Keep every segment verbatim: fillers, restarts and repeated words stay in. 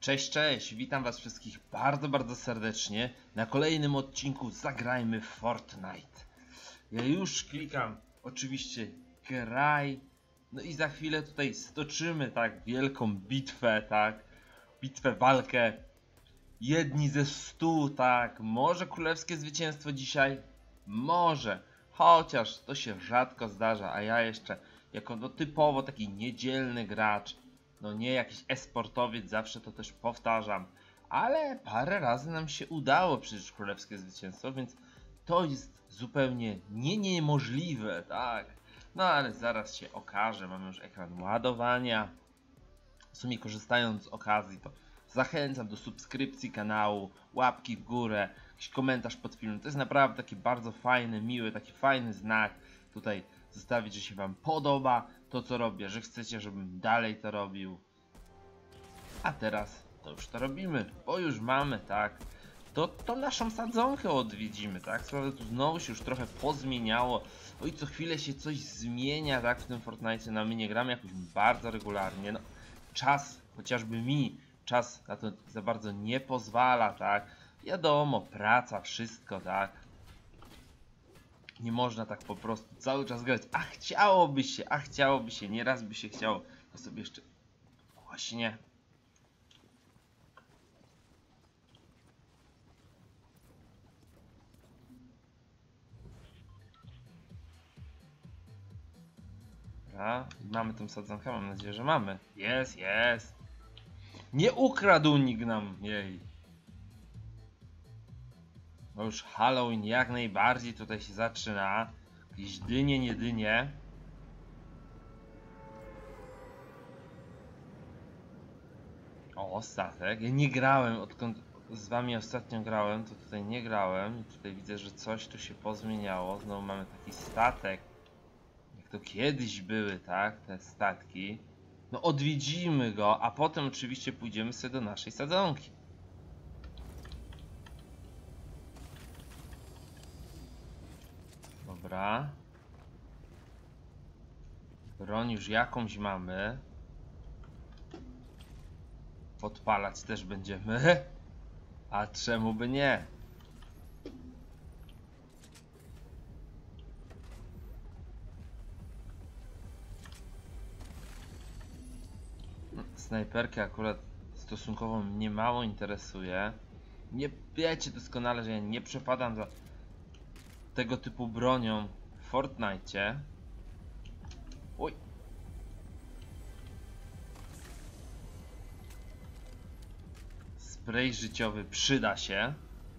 Cześć, cześć, witam was wszystkich bardzo, bardzo serdecznie na kolejnym odcinku Zagrajmy w Fortnite. Ja już klikam, oczywiście graj, no i za chwilę tutaj stoczymy tak wielką bitwę, tak, bitwę, walkę. Jedni ze stu, tak, może królewskie zwycięstwo dzisiaj, może, chociaż to się rzadko zdarza, a ja jeszcze jako no typowo taki niedzielny gracz, no nie jakiś e-sportowiec, zawsze to też powtarzam, ale parę razy nam się udało przecież królewskie zwycięstwo, więc to jest zupełnie nie niemożliwe, tak. No ale zaraz się okaże, mamy już ekran ładowania. W sumie korzystając z okazji, to zachęcam do subskrypcji kanału, łapki w górę, jakiś komentarz pod filmem. To jest naprawdę taki bardzo fajny, miły, taki fajny znak tutaj zostawić, że się wam podoba to, co robię, że chcecie, żebym dalej to robił. A teraz to już to robimy, bo już mamy, tak, to, to naszą sadzonkę odwiedzimy, tak, sprawa tu znowu się już trochę pozmieniało. Oj, co chwilę się coś zmienia, tak, w tym Fortnite, no my nie gramy jakoś bardzo regularnie, no czas, chociażby mi, czas na to za bardzo nie pozwala, tak, wiadomo, praca, wszystko, tak. Nie można tak po prostu cały czas grać, a chciałoby się, a chciałoby się, nieraz by się chciało, to sobie jeszcze właśnie. Dobra, mamy tą sadzonkę, mam nadzieję, że mamy. Jest, jest. Nie ukradł nikt nam jej. No już Halloween jak najbardziej tutaj się zaczyna. Jakieś dynie, nie dynie. O, statek. Ja nie grałem, odkąd z wami ostatnio grałem, to tutaj nie grałem. I tutaj widzę, że coś tu się pozmieniało. Znowu mamy taki statek. Jak to kiedyś były, tak? Te statki. No odwiedzimy go, a potem oczywiście pójdziemy sobie do naszej sadzonki. Dobra. Broń już jakąś mamy. Podpalać też będziemy. A czemu by nie? Snajperkę akurat stosunkowo mnie mało interesuje. Nie wiecie doskonale, że ja nie przepadam za tego typu bronią w Fortnite. Oj. Spray życiowy przyda się.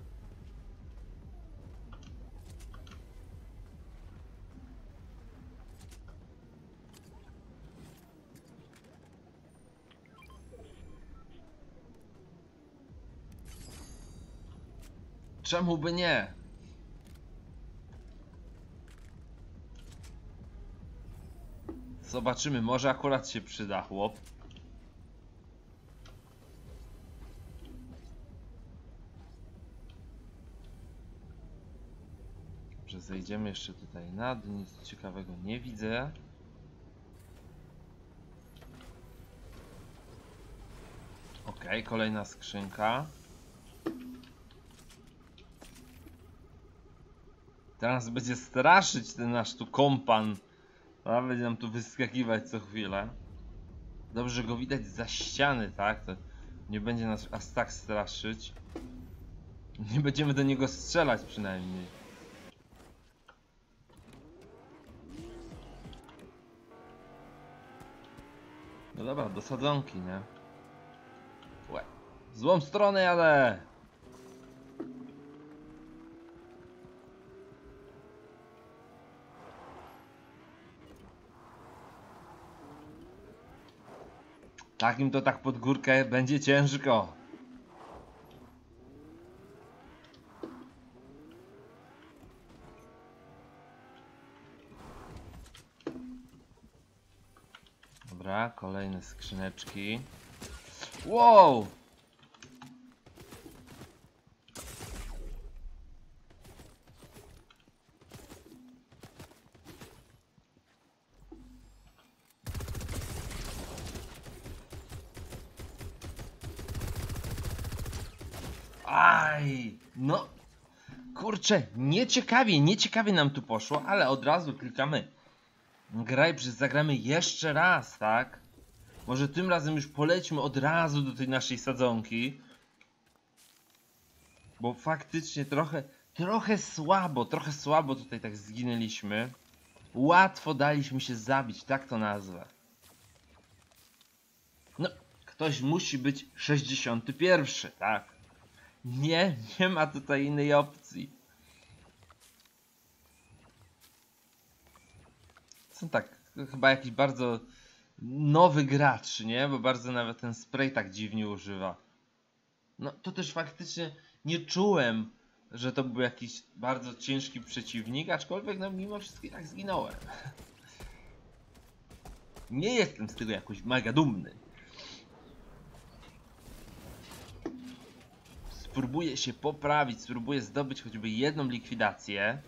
Czemu by nie? Zobaczymy, może akurat się przyda, chłop. Dobrze, zejdziemy jeszcze tutaj na dół, nic ciekawego nie widzę. Ok, kolejna skrzynka. Teraz będzie straszyć ten nasz tu kompan. A będzie nam tu wyskakiwać co chwilę. Dobrze, że go widać za ściany, tak? To nie będzie nas aż tak straszyć. Nie będziemy do niego strzelać przynajmniej. No dobra, do sadzonki, nie? Łe. W złą stronę jadę! Takim to tak pod górkę będzie ciężko. Dobra, kolejne skrzyneczki. Wow! Aj, no. Kurczę, nieciekawie, nieciekawie nam tu poszło, ale od razu klikamy. Graj, przez zagramy jeszcze raz, tak? Może tym razem już polećmy od razu do tej naszej sadzonki. Bo faktycznie trochę, trochę słabo, trochę słabo tutaj tak zginęliśmy. Łatwo daliśmy się zabić, tak to nazwę. No, ktoś musi być sześćdziesiąty pierwszy, tak? Nie, nie ma tutaj innej opcji. Są tak, chyba jakiś bardzo nowy gracz, nie? Bo bardzo nawet ten spray tak dziwnie używa. No to też faktycznie nie czułem, że to był jakiś bardzo ciężki przeciwnik, aczkolwiek no mimo wszystko tak zginąłem. Nie jestem z tego jakoś mega dumny. Spróbuję się poprawić, spróbuję zdobyć choćby jedną likwidację.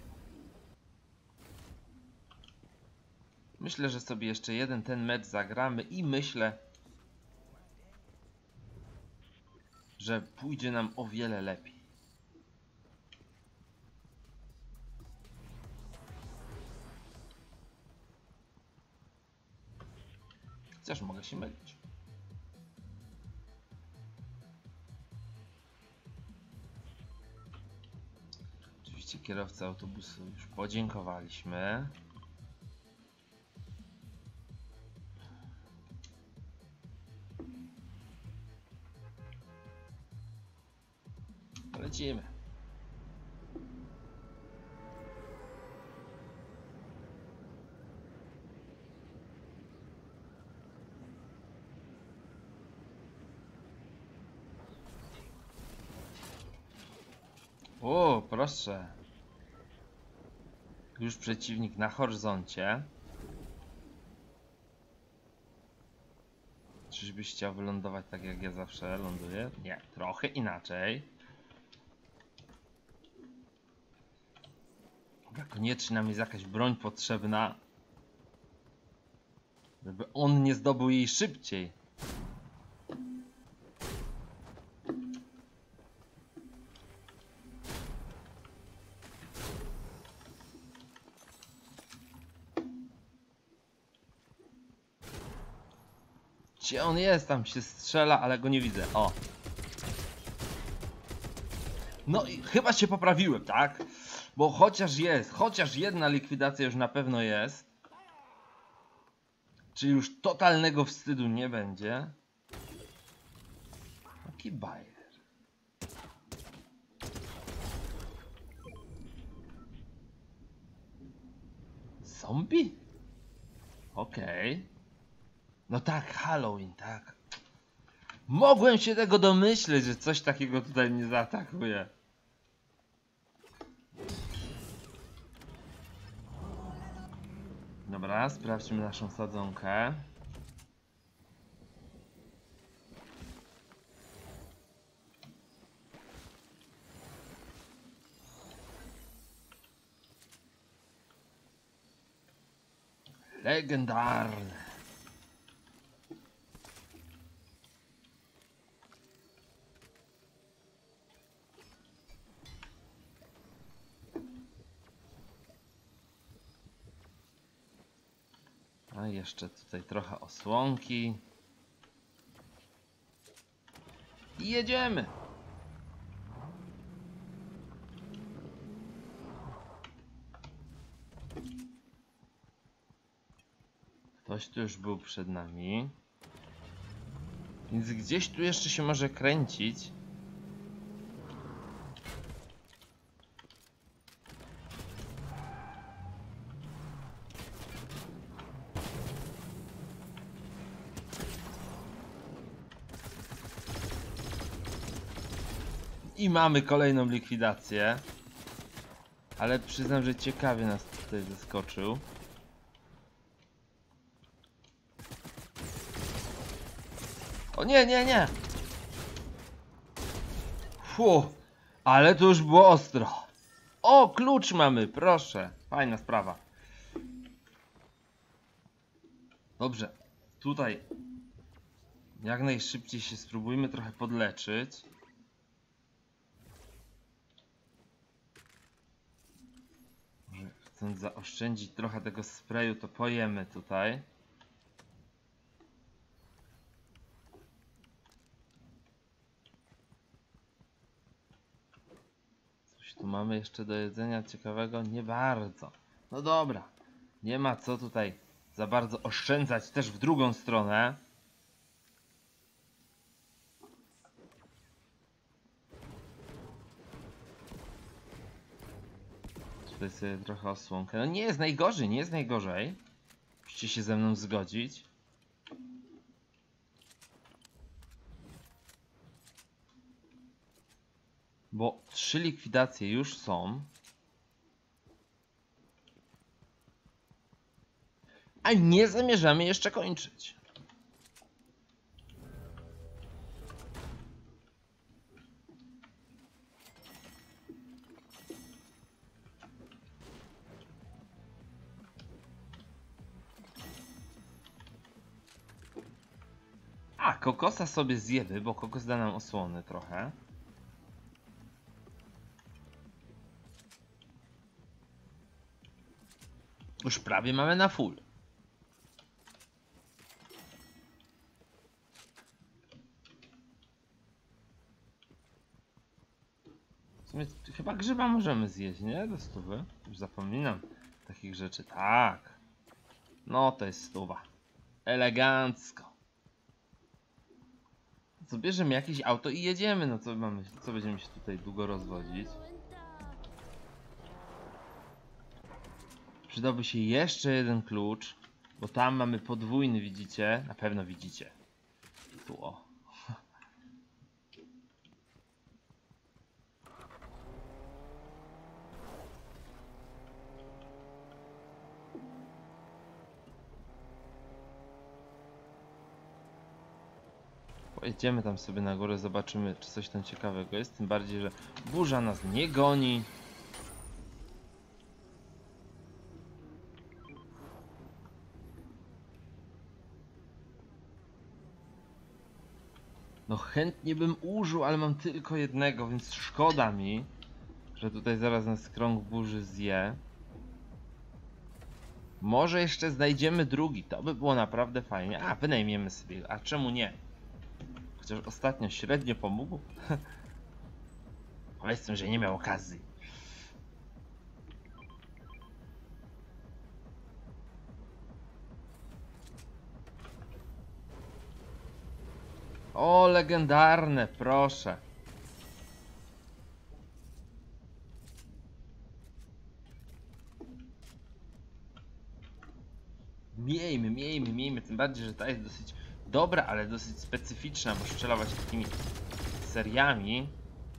Myślę, że sobie jeszcze jeden ten mecz zagramy i myślę, że pójdzie nam o wiele lepiej. Chociaż mogę się mylić. Oczywiście kierowcy autobusu już podziękowaliśmy. Lecimy. O, proszę. Już przeciwnik na horyzoncie. Czyżbyś chciał wylądować tak jak ja zawsze ląduję? Nie, trochę inaczej. Koniecznie nam jest jakaś broń potrzebna, żeby on nie zdobył jej szybciej. Gdzie on jest? Tam się strzela, ale go nie widzę. O. No i chyba się poprawiłem, tak? Bo chociaż jest, chociaż jedna likwidacja już na pewno jest. Czyli już totalnego wstydu nie będzie. Taki bajer. Zombie? Okej. Okay. No tak, Halloween, tak. Mogłem się tego domyśleć, że coś takiego tutaj mnie zaatakuje. Dobra, sprawdźmy naszą sadzonkę. Legendarny. A jeszcze tutaj trochę osłonki. I jedziemy. Ktoś tu już był przed nami. Więc gdzieś tu jeszcze się może kręcić. I mamy kolejną likwidację. Ale przyznam, że ciekawie nas tutaj zaskoczył. O nie, nie, nie! Fu, ale to już było ostro. O, klucz mamy, proszę. Fajna sprawa. Dobrze, tutaj jak najszybciej się spróbujmy trochę podleczyć. Chcąc zaoszczędzić trochę tego sprayu, to pojemy tutaj. Coś tu mamy jeszcze do jedzenia ciekawego? Nie bardzo. No dobra. Nie ma co tutaj za bardzo oszczędzać też w drugą stronę. Tutaj sobie trochę osłonkę. No nie jest najgorzej, nie jest najgorzej. Musicie się ze mną zgodzić. Bo trzy likwidacje już są. A nie zamierzamy jeszcze kończyć. A, kokosa sobie zjemy, bo kokos da nam osłony trochę. Już prawie mamy na full. W sumie chyba grzyba możemy zjeść, nie? Do stówy. Już zapominam takich rzeczy. Tak. No to jest stuwa. Elegancko. Co, bierzemy jakieś auto i jedziemy. No co mamy, co będziemy się tutaj długo rozwodzić? Przydałby się jeszcze jeden klucz, bo tam mamy podwójny, widzicie? Na pewno widzicie. Tu o. Pojedziemy tam sobie na górę, zobaczymy, czy coś tam ciekawego jest. Tym bardziej, że burza nas nie goni. No chętnie bym użył, ale mam tylko jednego, więc szkoda mi, że tutaj zaraz nas krąg burzy zje. Może jeszcze znajdziemy drugi, to by było naprawdę fajnie. A, wynajmiemy sobie, a czemu nie? Chociaż ostatnio średnio pomógł. Powiedzmy, że nie miał okazji. O, legendarne, proszę. Miejmy, miejmy, miejmy, tym bardziej, że ta jest dosyć dobra, ale dosyć specyficzna, bo strzela właśnie takimi seriami.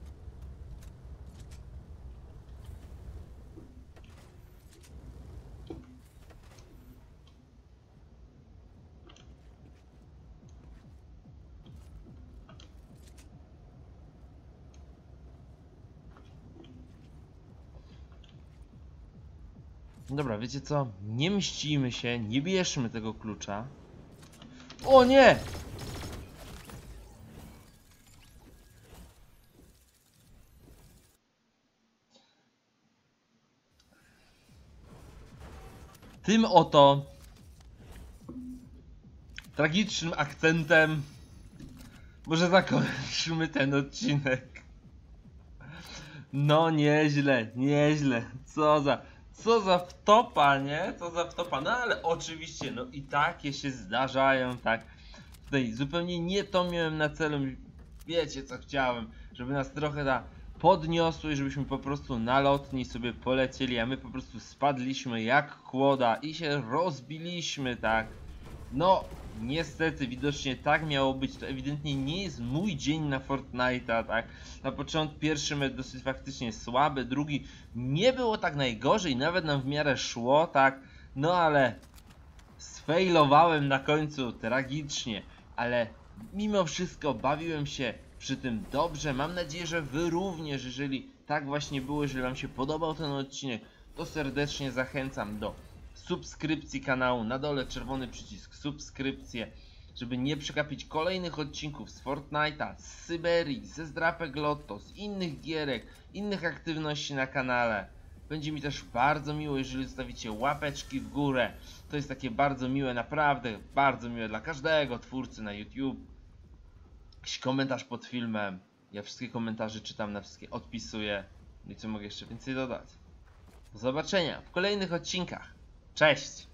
Dobra, wiecie co? Nie mścimy się, nie bierzmy tego klucza. O nie! Tym oto tragicznym akcentem może zakończymy ten odcinek. No nieźle, nieźle. Co za... Co za wtopa, nie? Co za wtopa. No ale oczywiście, no i takie się zdarzają, tak. Tutaj zupełnie nie to miałem na celu. Wiecie co chciałem, żeby nas trochę da podniosło i żebyśmy po prostu na lotni sobie polecieli, a my po prostu spadliśmy jak kłoda i się rozbiliśmy, tak. No, niestety, widocznie tak miało być. To ewidentnie nie jest mój dzień na Fortnite'a, tak? Na początku pierwszy mecz dosyć faktycznie słaby, drugi nie było tak najgorzej, nawet nam w miarę szło, tak? No ale sfailowałem na końcu tragicznie, ale mimo wszystko bawiłem się przy tym dobrze. Mam nadzieję, że wy również, jeżeli tak właśnie było, jeżeli wam się podobał ten odcinek, to serdecznie zachęcam do subskrypcji kanału, na dole czerwony przycisk subskrypcje, żeby nie przegapić kolejnych odcinków z Fortnite'a, z Syberii, ze Zdrapek Lotto, z innych gierek, innych aktywności na kanale. Będzie mi też bardzo miło, jeżeli zostawicie łapeczki w górę. To jest takie bardzo miłe, naprawdę bardzo miłe dla każdego twórcy na YouTube. Jakiś komentarz pod filmem. Ja wszystkie komentarze czytam, na wszystkie odpisuję. No i co mogę jeszcze więcej dodać? Do zobaczenia w kolejnych odcinkach. Cześć!